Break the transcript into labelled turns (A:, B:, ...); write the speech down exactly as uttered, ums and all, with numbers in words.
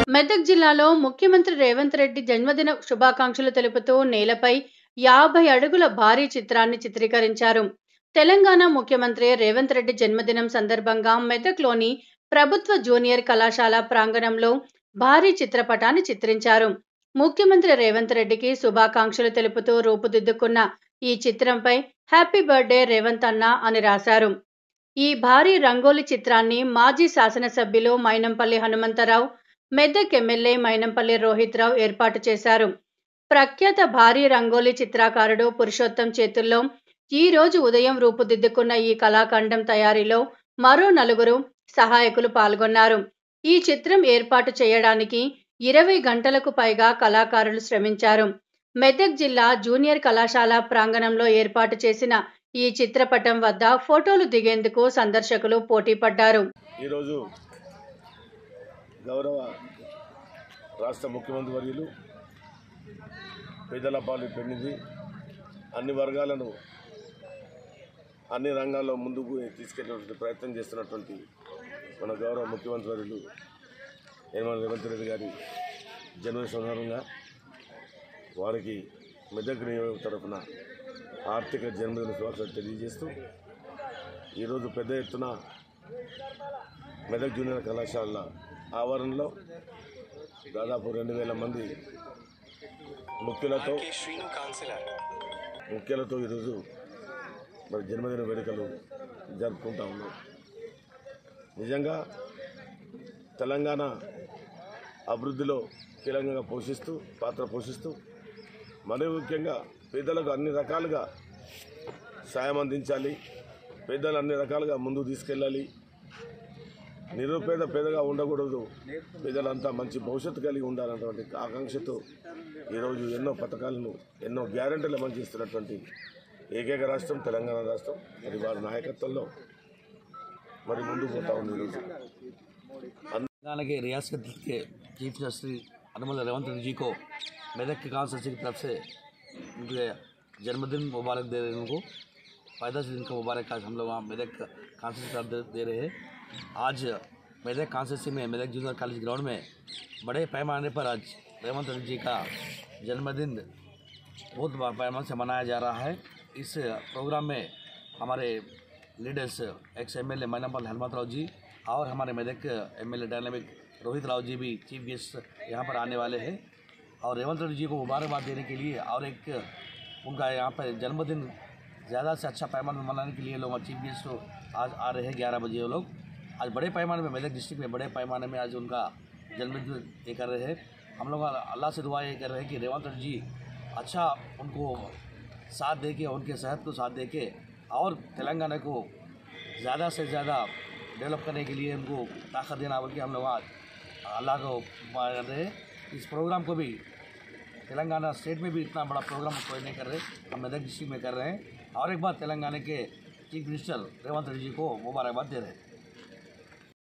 A: మెదక్ జిల్లాలో ముఖ్యమంత్రి రేవంత్ రెడ్డి జన్మదిన శుభాకాంక్షలు తెలుపుతూ నేలపై యాభై అడుగుల భారీ చిత్రాన్ని చిత్రీకరించారు. తెలంగాణ ముఖ్యమంత్రి రేవంత్ రెడ్డి జన్మదినం సందర్భంగా మెదక్లోని ప్రభుత్వ జూనియర్ కళాశాల ప్రాంగణంలో భారీ చిత్రపటాన్ని చిత్రించారు. ముఖ్యమంత్రి రేవంత్ రెడ్డికి శుభాకాంక్షలు తెలుపుతూ రూపుదిద్దుకున్న ఈ చిత్రంపై హ్యాపీ బర్త్డే రేవంత్ అన్న అని రాశారు. ఈ భారీ రంగోలి చిత్రాన్ని మాజీ శాసనసభ్యులు మైనంపల్లి హనుమంతరావు, మెదక్ ఎమ్మెల్యే మైనంపల్లి రోహిత్ రావు ఏర్పాటు చేశారు. ప్రఖ్యాత భారీ రంగోలి చిత్రకారుడు పురుషోత్తం చేతుల్లో ఈ రోజు ఉదయం రూపుదిద్దుకున్న ఈ కళాఖండం తయారీలో మరో నలుగురు సహాయకులు పాల్గొన్నారు. ఈ చిత్రం ఏర్పాటు చేయడానికి ఇరవై గంటలకు పైగా కళాకారులు శ్రమించారు. మెదక్ జిల్లా జూనియర్ కళాశాల ప్రాంగణంలో ఏర్పాటు చేసిన ఈ చిత్రపటం వద్ద ఫోటోలు దిగేందుకు సందర్శకులు పోటీ పడ్డారు.
B: ఈరోజు గౌరవ రాష్ట్ర ముఖ్యమంత్రి వర్యులు పేదలపాలి పెన్నిధి అన్ని వర్గాలను అన్ని రంగాల్లో ముందుకు తీసుకెళ్లేటువంటి ప్రయత్నం చేస్తున్నటువంటి మన గౌరవ ముఖ్యమంత్రి వర్యులు యనమల రేవంత్ రెడ్డి గారి జన్మదిన సందర్భంగా వారికి మెదక్ నియోజక తరఫున ఆర్థిక జన్మదిన శుభాకాంక్షలు తెలియజేస్తూ ఈరోజు పెద్ద ఎత్తున మెదక్ జూనియర్ కళాశాల ఆవరణలో దాదాపు రెండు వేల మంది ముఖ్యులతో ముఖ్యులతో ఈరోజు మరి జన్మదిన వేడుకలు జరుపుకుంటా ఉన్నాం. నిజంగా తెలంగాణ అభివృద్ధిలో కీలకంగా పోషిస్తూ పాత్ర పోషిస్తూ మరీ ముఖ్యంగా పేదలకు అన్ని రకాలుగా సాయం అందించాలి, పేదలు అన్ని రకాలుగా ముందుకు తీసుకెళ్ళాలి, నిరుపేద పేదగా ఉండకూడదు, పేదలంతా మంచి భవిష్యత్తు కలిగి ఉండాలన్నటువంటి ఆకాంక్షతో ఈరోజు ఎన్నో పథకాలను ఎన్నో గ్యారెంటీలు అమలు చేస్తున్నటువంటి ఏకైక రాష్ట్రం తెలంగాణ రాష్ట్రం. మరి వారి నాయకత్వంలో మరి ముందుకు పోతా ఉంది. ఈరోజు
C: तेलंगाना के रियासत के चीफ जस्टिस यनमल रेवंत रेड्डी जी को मेदक की कांस्टिट्यूंसी की तरफ से उनके जन्मदिन मुबारक दे रहे हैं। उनको पैदा दिन का मुबारक आज हम लोग वहाँ मेदक कांस्टिट्यूंसी तरफ दे, दे रहे हैं। आज मेदक कांस्टिट्यूंसी में मेदक जूनियर कॉलेज ग्राउंड में बड़े पैमाने पर आज रेवंत रेड्डी जी का जन्मदिन बहुत पैमाने से मनाया जा रहा है। इस प्रोग्राम में हमारे leaders ex M L A Mynampally Hanumantha Rao ji और हमारे Medak M L A dynamic Rohit Rao ji भी चीफ गेस्ट यहाँ पर आने वाले हैं। और रेवंत रेड्डी जी को मुबारकबाद देने के लिए और एक उनका यहाँ पर जन्मदिन ज़्यादा से अच्छा पैमाने में मनाने के लिए लोग चीफ गेस्ट आज आ रहे हैं ग्यारह बजे। वो लोग आज बड़े पैमाने में मेदक डिस्ट्रिक्ट में बड़े पैमाने में आज उनका जन्मदिन ये कर रहे हैं। हम लोग अल्लाह से दुआ ये कर रहे हैं कि रेवंत रेड्डी जी अच्छा उनको साथ दे के उनके सेहत को साथ दे के और तेलंगाना को ज़्यादा से ज़्यादा डेवलप करने के लिए उनको ताकत देना बोल के हम लोग आज अल्लाह को कर रहे हैं। इस प्रोग्राम को भी तेलंगाना स्टेट में भी इतना बड़ा प्रोग्राम कोई नहीं कर रहे, हम मेदक डिस्ट्रिक्ट में कर रहे हैं। और एक बार तेलंगाना के चीफ मिनिस्टर रेवंत रेड्डी जी को मुबारकबाद दे रहे हैं।